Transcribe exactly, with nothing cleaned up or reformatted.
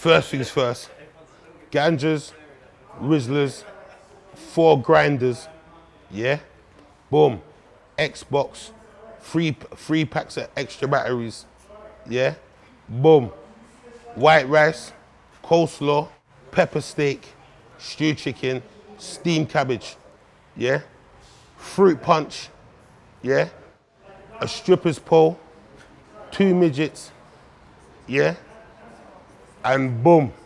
First things first, ganjas, Rizzlers, four grinders, yeah? Boom, Xbox, three, three packs of extra batteries, yeah? Boom, white rice, coleslaw, pepper steak, stewed chicken, steamed cabbage, yeah? Fruit punch, yeah? A stripper's pole, two midgets, yeah? And boom,